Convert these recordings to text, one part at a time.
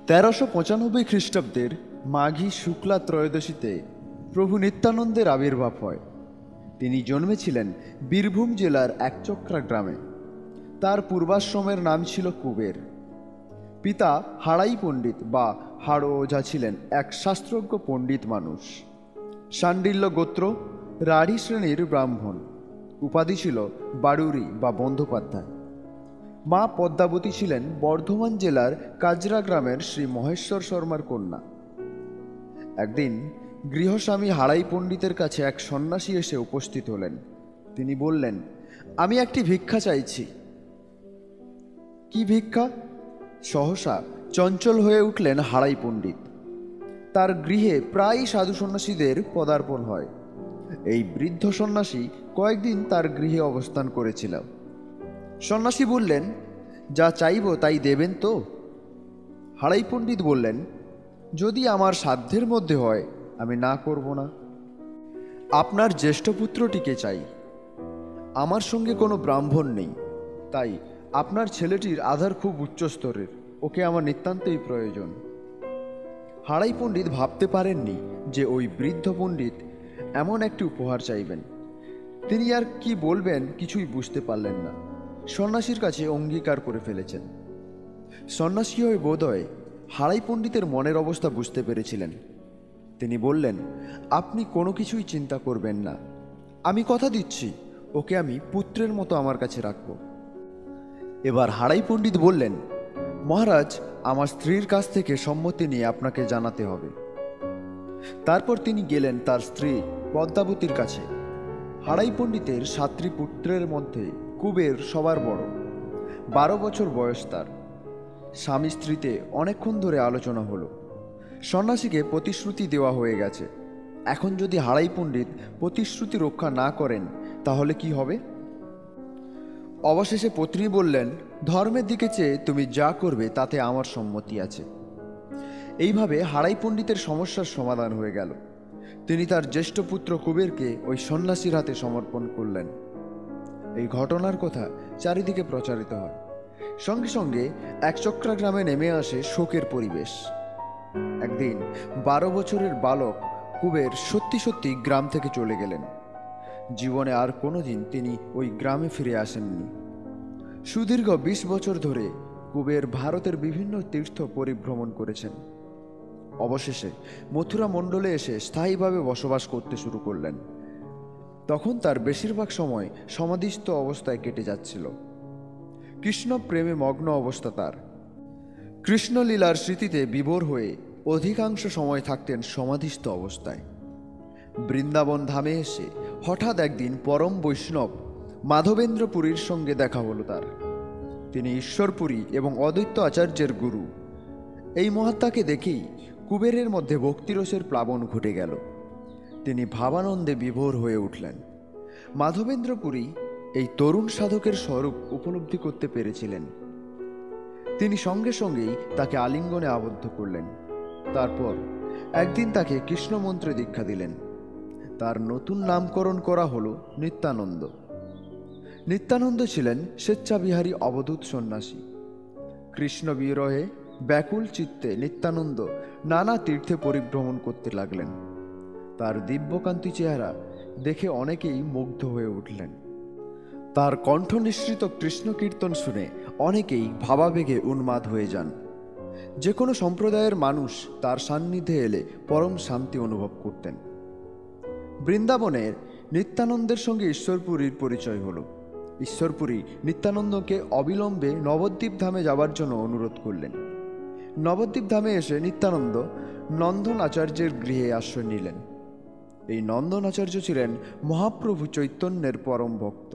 1395 খ্রিস্টাব্দের মাঘী শুক্লা ত্রয়োদশীতে প্রভু নিত্যানন্দের আবির্ভাব হয়। তিনি জন্মেছিলেন বীরভূম জেলার একচক্রা গ্রামে। তার পূর্বাশ্রমের নাম ছিল কুবের। পিতা হাড়াই পণ্ডিত বা হাড়ো ওঝা ছিলেন এক শাস্ত্রজ্ঞ পণ্ডিত মানুষ। শাণ্ডিল্য গোত্র, রাঢ়ী শ্রেণীর ব্রাহ্মণ। উপাধি ছিল বাড়ুরি বা বন্দ্যোপাধ্যায়। মা পদ্মাবতী ছিলেন বর্ধমান জেলার কাজরা গ্রামের শ্রী মহেশ্বর শর্মার কন্যা। একদিন গৃহস্বামী হাড়াই পণ্ডিতের কাছে এক সন্ন্যাসী এসে উপস্থিত হলেন। তিনি বললেন, আমি একটি ভিক্ষা চাইছি। কি ভিক্ষা? সহসা চঞ্চল হয়ে উঠলেন হাড়াই পণ্ডিত। তার গৃহে প্রায়ই সাধু সন্ন্যাসীদের পদার্পণ হয়। এই বৃদ্ধ সন্ন্যাসী কয়েকদিন তার গৃহে অবস্থান করেছিল। সন্ন্যাসী বললেন, যা চাইব তাই দেবেন তো? হাড়াই পণ্ডিত বললেন, যদি আমার সাধ্যের মধ্যে হয় আমি না করব না। আপনার জ্যেষ্ঠ পুত্রটিকে চাই। আমার সঙ্গে কোনো ব্রাহ্মণ নেই, তাই আপনার ছেলেটির আধার খুব উচ্চ স্তরের, ওকে আমার নিতান্তই প্রয়োজন। হাড়াই পণ্ডিত ভাবতে পারেননি যে ওই বৃদ্ধ পণ্ডিত এমন একটি উপহার চাইবেন। তিনি আর কি বলবেন কিছুই বুঝতে পারলেন না। সন্ন্যাসীর কাছে অঙ্গীকার করে ফেলেছেন। সন্ন্যাসী হয়ে বোধহয় হাড়াই পণ্ডিতের মনের অবস্থা বুঝতে পেরেছিলেন। তিনি বললেন, আপনি কোনো কিছুই চিন্তা করবেন না, আমি কথা দিচ্ছি ওকে আমি পুত্রের মতো আমার কাছে রাখব। এবার হাড়াই পণ্ডিত বললেন, মহারাজ, আমার স্ত্রীর কাছ থেকে সম্মতি নিয়ে আপনাকে জানাতে হবে। তারপর তিনি গেলেন তার স্ত্রী পদ্মাবতীর কাছে। হাড়াই পণ্ডিতের 7টি পুত্রের মধ্যে কুবের সবার বড়। 12 বছর বয়স তার। স্বামী স্ত্রীতে অনেকক্ষণ ধরে আলোচনা হলো। সন্ন্যাসীকে প্রতিশ্রুতি দেওয়া হয়ে গেছে। এখন যদি হাড়াই পণ্ডিত প্রতিশ্রুতি রক্ষা না করেন তাহলে কি হবে? অবশেষে পত্নী বললেন, ধর্মের দিকে চেয়ে তুমি যা করবে তাতে আমার সম্মতি আছে। এইভাবে হাড়াই পণ্ডিতের সমস্যার সমাধান হয়ে গেল। তিনি তার জ্যেষ্ঠ পুত্র কুবেরকে ওই সন্ন্যাসীর হাতে সমর্পণ করলেন। এই ঘটনার কথা চারিদিকে প্রচারিত হয়। সঙ্গে সঙ্গে একচক্রা গ্রামে নেমে আসে শোকের পরিবেশ। একদিন 12 বছরের বালক কুবের সত্যি সত্যি গ্রাম থেকে চলে গেলেন। জীবনে আর কোনোদিন তিনি ওই গ্রামে ফিরে আসেননি। সুদীর্ঘ 20 বছর ধরে কুবের ভারতের বিভিন্ন তীর্থ পরিভ্রমণ করেছেন। অবশেষে মথুরা মণ্ডলে এসে স্থায়ীভাবে বসবাস করতে শুরু করলেন। তখন তার বেশিরভাগ সময় সমাধিস্থ অবস্থায় কেটে যাচ্ছিল। কৃষ্ণ প্রেমে মগ্ন অবস্থা তার। কৃষ্ণলীলার স্মৃতিতে বিভোর হয়ে অধিকাংশ সময় থাকতেন সমাধিস্থ অবস্থায়। বৃন্দাবন ধামে এসে হঠাৎ একদিন পরম বৈষ্ণব মাধবেন্দ্রপুরীর সঙ্গে দেখা হলো তার। তিনি ঈশ্বরপুরী এবং অদ্বৈত আচার্যের গুরু। এই মহাত্মাকে দেখেই কুবেরের মধ্যে ভক্তিরসের প্লাবন ঘটে গেল। তিনি ভাবানন্দে বিভোর হয়ে উঠলেন। মাধবেন্দ্রপুরী এই তরুণ সাধকের স্বরূপ উপলব্ধি করতে পেরেছিলেন। তিনি সঙ্গে সঙ্গেই তাকে আলিঙ্গনে আবদ্ধ করলেন। তারপর একদিন তাকে কৃষ্ণ মন্ত্রে দীক্ষা দিলেন। তার নতুন নামকরণ করা হলো নিত্যানন্দ। নিত্যানন্দ ছিলেন স্বেচ্ছাবিহারী অবধূত সন্ন্যাসী। কৃষ্ণ বিরহে ব্যাকুল চিত্তে নিত্যানন্দ নানা তীর্থে পরিভ্রমণ করতে লাগলেন। তার দিব্যকান্তি চেহারা দেখে অনেকেই মুগ্ধ হয়ে উঠলেন। তার কণ্ঠ নিঃসৃত কৃষ্ণ কীর্তন শুনে অনেকেই ভাবাবেগে উন্মাদ হয়ে যান। যে কোনো সম্প্রদায়ের মানুষ তার সান্নিধ্যে এলে পরম শান্তি অনুভব করতেন। বৃন্দাবনের নিত্যানন্দের সঙ্গে ঈশ্বরপুরীর পরিচয় হলো। ঈশ্বরপুরী নিত্যানন্দকে অবিলম্বে নবদ্বীপ ধামে যাবার জন্য অনুরোধ করলেন। নবদ্বীপ ধামে এসে নিত্যানন্দ নন্দন আচার্যের গৃহে আশ্রয় নিলেন। এই নন্দন আচার্য ছিলেন মহাপ্রভু চৈতন্যের পরম ভক্ত।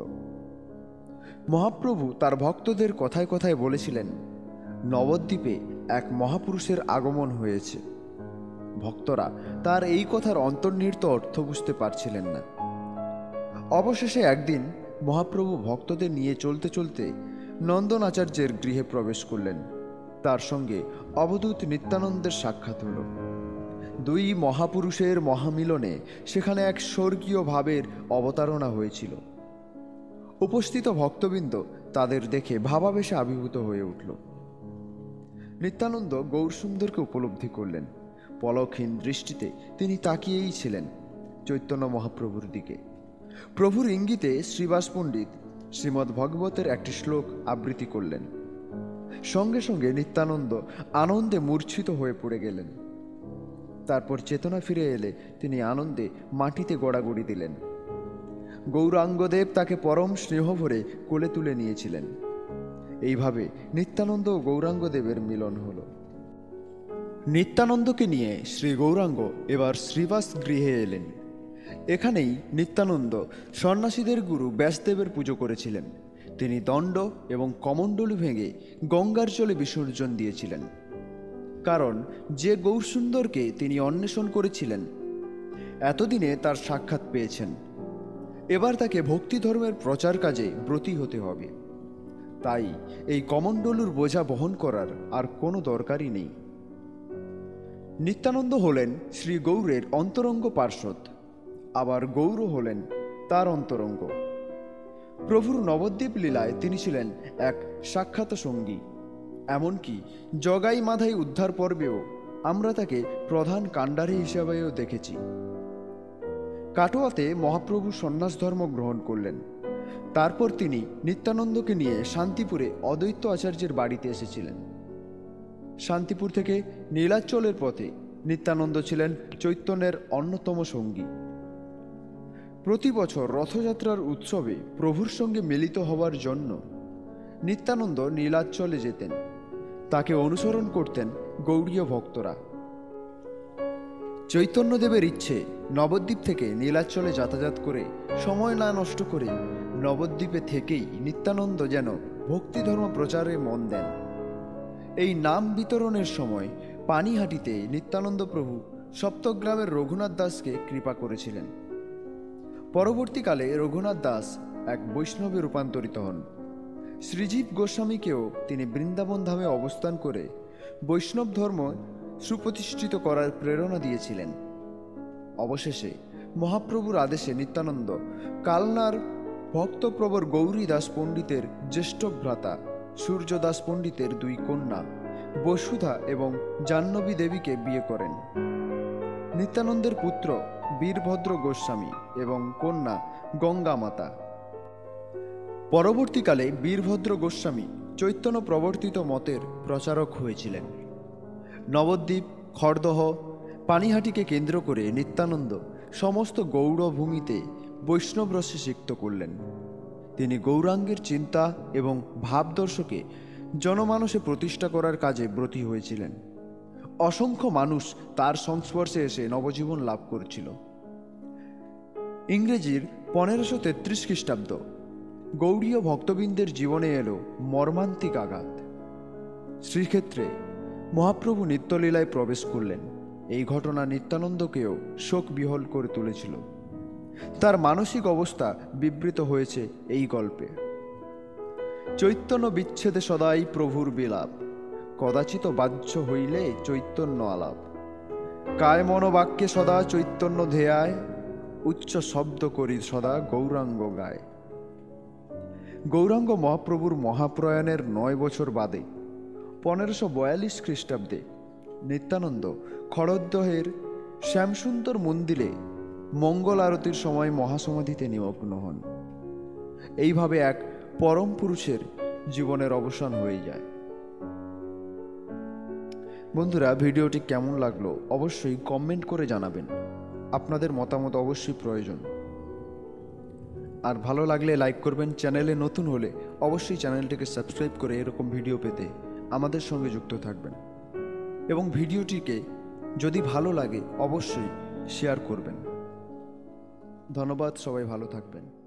মহাপ্রভু তার ভক্তদের কথায় কথায় বলেছিলেন, নবদ্বীপে এক মহাপুরুষের আগমন হয়েছে। ভক্তরা তার এই কথার অন্তর্নিহিত অর্থ বুঝতে পারছিলেন না। অবশেষে একদিন মহাপ্রভু ভক্তদের নিয়ে চলতে চলতে নন্দন আচার্যের গৃহে প্রবেশ করলেন। তার সঙ্গে অবধূত নিত্যানন্দের সাক্ষাৎ হল। দুই মহাপুরুষের মহামিলনে সেখানে এক স্বর্গীয় ভাবের অবতারণা হয়েছিল। উপস্থিত ভক্তবৃন্দ তাদের দেখে ভাবাবেশে আবির্ভূত হয়ে উঠল। নিত্যানন্দ গৌরসুন্দরকে উপলব্ধি করলেন। পলকহীন দৃষ্টিতে তিনি তাকিয়েই ছিলেন চৈতন্য মহাপ্রভুর দিকে। প্রভুর ইঙ্গিতে শ্রীবাস পণ্ডিত শ্রীমদ্ ভগবতের একটি শ্লোক আবৃত্তি করলেন। সঙ্গে সঙ্গে নিত্যানন্দ আনন্দে মূর্ছিত হয়ে পড়ে গেলেন। তারপর চেতনা ফিরে এলে তিনি আনন্দে মাটিতে গড়াগড়ি দিলেন। গৌরাঙ্গদেব তাকে পরম স্নেহ ভরে কোলে তুলে নিয়েছিলেন। এইভাবে নিত্যানন্দ ও গৌরাঙ্গদেবের মিলন হল। নিত্যানন্দকে নিয়ে শ্রী গৌরাঙ্গ এবার শ্রীবাস গৃহে এলেন। এখানেই নিত্যানন্দ সন্ন্যাসীদের গুরু ব্যাসদেবের পুজো করেছিলেন। তিনি দণ্ড এবং কমণ্ডলু ভেঙে গঙ্গার জলে বিসর্জন দিয়েছিলেন। কারণ যে গৌরসুন্দরকে তিনি অন্বেষণ করেছিলেন এতদিনে তার সাক্ষাৎ পেয়েছেন। এবার তাকে ভক্তি ধর্মের প্রচার কাজে ব্রতী হতে হবে। তাই এই কমণ্ডলুর বোঝা বহন করার আর কোনো দরকারই নেই। নিত্যানন্দ হলেন শ্রী গৌরের অন্তরঙ্গ পার্ষদ, আবার গৌর হলেন তার অন্তরঙ্গ। প্রভুর নবদ্বীপ লীলায় তিনি ছিলেন এক সাক্ষাৎ সঙ্গী। এমনকি জগাই মাধাই উদ্ধার পর্বেও আমরা তাকে প্রধান কাণ্ডারী হিসাবেও দেখেছি। কাটোয়াতে মহাপ্রভু সন্ন্যাস ধর্ম গ্রহণ করলেন। তারপর তিনি নিত্যানন্দকে নিয়ে শান্তিপুরে অদ্বৈত আচার্যের বাড়িতে এসেছিলেন। শান্তিপুর থেকে নীলাচলের পথে নিত্যানন্দ ছিলেন চৈতন্যের অন্যতম সঙ্গী। প্রতি বছর রথযাত্রার উৎসবে প্রভুর সঙ্গে মিলিত হওয়ার জন্য নিত্যানন্দ নীলাচলে যেতেন। তাকে অনুসরণ করতেন গৌড়ীয় ভক্তরা। চৈতন্যদেবের ইচ্ছে নবদ্বীপ থেকে নীলাচলে যাতায়াত করে সময় না নষ্ট করে নবদ্বীপে থেকেই নিত্যানন্দ যেন ভক্তিধর্ম প্রচারে মন দেন। এই নাম বিতরণের সময় পানিহাটিতে নিত্যানন্দ প্রভু সপ্তগ্রামের রঘুনাথ দাসকে কৃপা করেছিলেন। পরবর্তীকালে রঘুনাথ দাস এক বৈষ্ণবে রূপান্তরিত হন। শ্রীজীব গোস্বামীকেও তিনি বৃন্দাবন ধামে অবস্থান করে বৈষ্ণব ধর্ম সুপ্রতিষ্ঠিত করার প্রেরণা দিয়েছিলেন। অবশেষে মহাপ্রভুর আদেশে নিত্যানন্দ কালনার ভক্তপ্রবর গৌরী দাস পণ্ডিতের জ্যেষ্ঠ ভ্রাতা সূর্যদাস পণ্ডিতের দুই কন্যা বসুধা এবং জাহ্নবী দেবীকে বিয়ে করেন। নিত্যানন্দের পুত্র বীরভদ্র গোস্বামী এবং কন্যা গঙ্গা মাতা। পরবর্তীকালে বীরভদ্র গোস্বামী চৈতন্য প্রবর্তিত মতের প্রচারক হয়েছিলেন। নবদ্বীপ, খড়দহ, পানিহাটিকে কেন্দ্র করে নিত্যানন্দ সমস্ত গৌড়ভূমিতে বৈষ্ণব রসে সিক্ত করলেন। তিনি গৌরাঙ্গের চিন্তা এবং ভাবদর্শকে জনমানসে প্রতিষ্ঠা করার কাজে ব্রতী হয়েছিলেন। অসংখ্য মানুষ তার সংস্পর্শে এসে নবজীবন লাভ করেছিল। ইংরেজির 1533 খ্রিস্টাব্দ গৌড়ীয় ভক্তবৃন্দের জীবনে এলো মর্মান্তিক আঘাত। শ্রীক্ষেত্রে মহাপ্রভু নিত্যলীলায় প্রবেশ করলেন। এই ঘটনা নিত্যানন্দকেও শোক বিহল করে তুলেছিল। তার মানসিক অবস্থা বিবৃত হয়েছে এই গল্পে। চৈতন্য বিচ্ছেদে সদাই প্রভুর বিলাপ, কদাচিৎ বাহ্য হইলে চৈতন্য আলাপ। কায় মনোবাক্যে সদা চৈতন্য ধেয়ায়, উচ্চ শব্দ করি সদা গৌরাঙ্গ গায়। গৌরাঙ্গ মহাপ্রভুর মহাপ্রয়াণের 9 বছর বাদে 1542 খ্রিস্টাব্দে নিত্যানন্দ খড়দহের শ্যামসুন্দর মন্দিরে মঙ্গল আরতির সময় মহাসমাধিতে নিমগ্ন হন। এইভাবে এক পরম পুরুষের জীবনের অবসান হয়ে যায়। বন্ধুরা, ভিডিওটি কেমন লাগলো অবশ্যই কমেন্ট করে জানাবেন। আপনাদের মতামত অবশ্যই প্রয়োজন। আর ভালো লাগলে লাইক করবেন। চ্যানেলে নতুন হলে অবশ্যই চ্যানেলটিকে সাবস্ক্রাইব করে এরকম ভিডিও পেতে আমাদের সঙ্গে যুক্ত থাকবেন। এবং ভিডিওটিকে যদি ভালো লাগে অবশ্যই শেয়ার করবেন। ধন্যবাদ, সবাই ভালো থাকবেন।